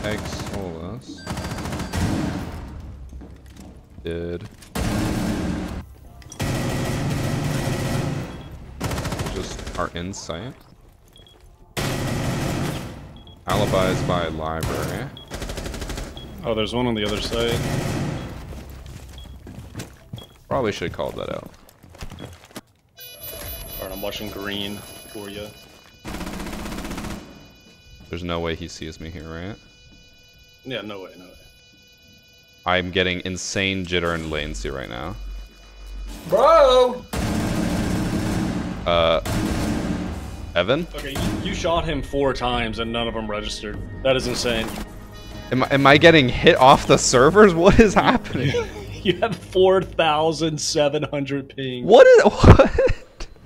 X, all of this. Did. Just our insight. Alibis by library. Oh, there's one on the other side. Probably should have called that out. Alright, I'm watching green for you. There's no way he sees me here, right? Yeah, no way, no way. I'm getting insane jitter and latency right now. Bro! Evan? Okay, you shot him 4 times and none of them registered. That is insane. Am I getting hit off the servers? What is happening? You have 4,700 ping. What?